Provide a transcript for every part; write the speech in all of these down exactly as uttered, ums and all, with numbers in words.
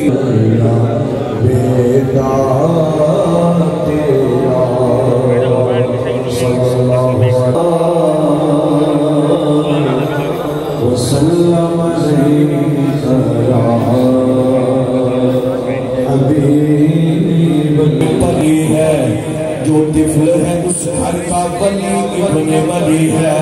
बेटा तेरा सल्लल्लाहु वसल्लम वली है जो तिफल है उस घर का वली इब्ने वली है।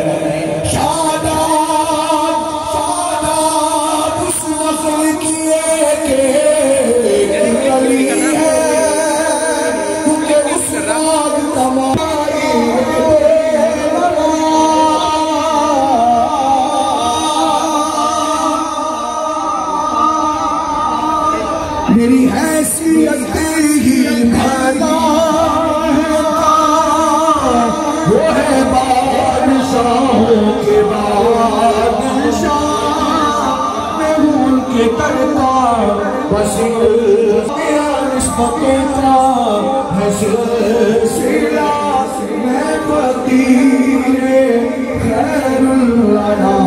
शादात शादात उस नस्ल की एक वली है क्योंकि उस राग तमारी मेरी हैसियत ही भला वो है बादशाहों के बादशाह मैं हूँ उनके करता बस मेरा निस्बतों का है सिलसिला मैं फकीर खैरुल अनाम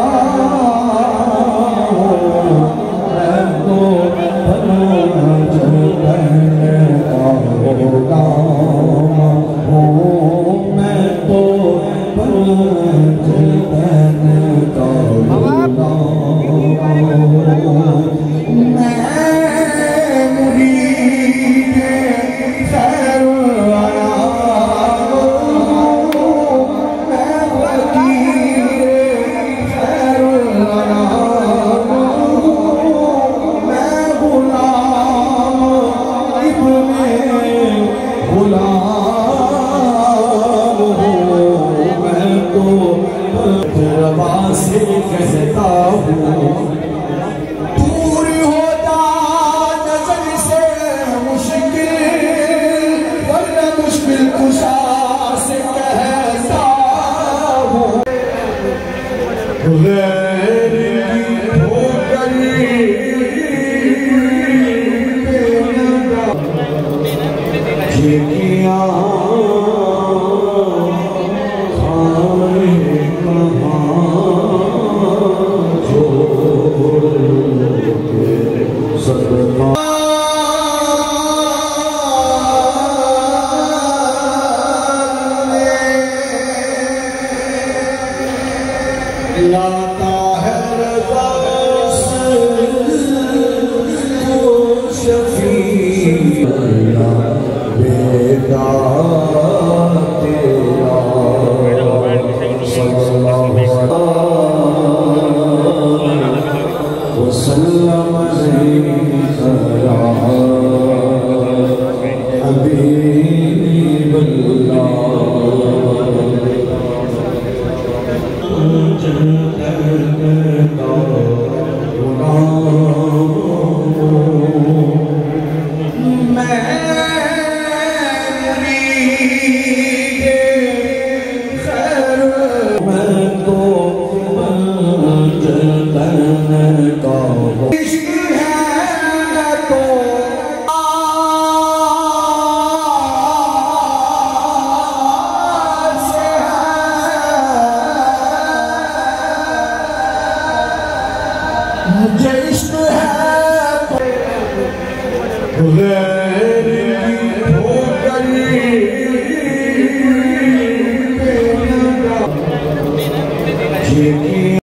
से कहता हूँ दूर होता नजर से मुश्किल वरना मुश्किल कुशा से कहता हूँ गैर की ठोकर ये किया लाता है रज़ा शफी बेटा तेरा सल्लल्लाहु वसल्लम मुझे इश्क है गैर की ठोकर ये